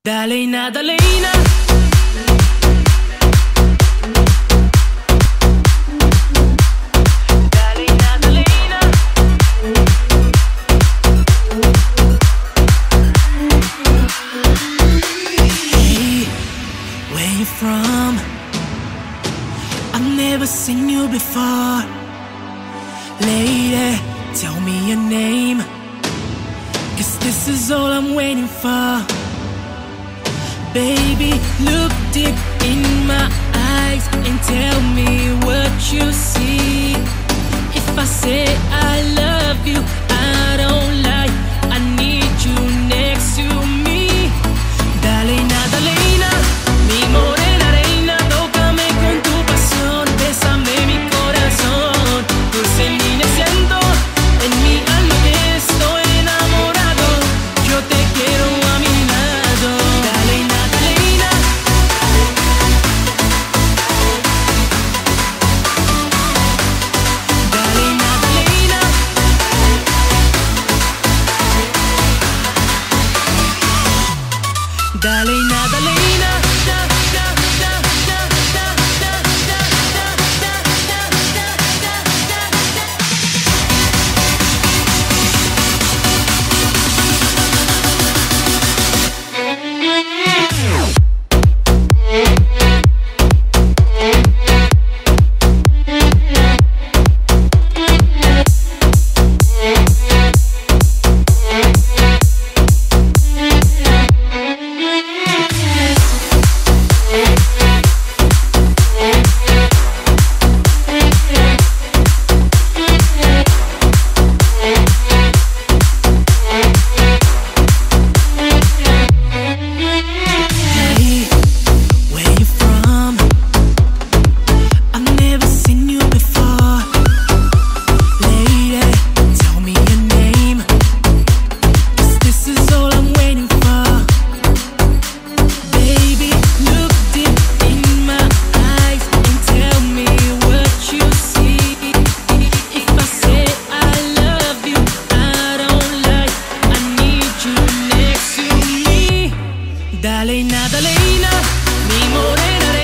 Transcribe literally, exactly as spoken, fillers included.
Dalena, Dalena. Dalena, Dalena. Hey, where you from? I've never seen you before. Lady, tell me your name, 'cause this is all I'm waiting for. Baby, look deep in my eyes and tell me what you see. If I say I love you, I don't lie. I need you next to me. Dalena, Dalena, mi morena reina, tócame con tu pasión, bésame mi corazón. Dulce niña siento en mi alma que estoy enamorado. Yo te quiero a mi lado. Dalena, Dalena. Dalena, Dalena. Dalena, Dalena. Da, da, da, da, da, da, da, da, da, da, da, da, da. Hey, where you from? I've never seen you before. Lady, tell me your name, 'cause this is all I'm waiting for. Baby, look deep in my eyes and tell me what you see. If I say I love you, I don't lie. I need you next to me. Dalena, Dalena, mi morena.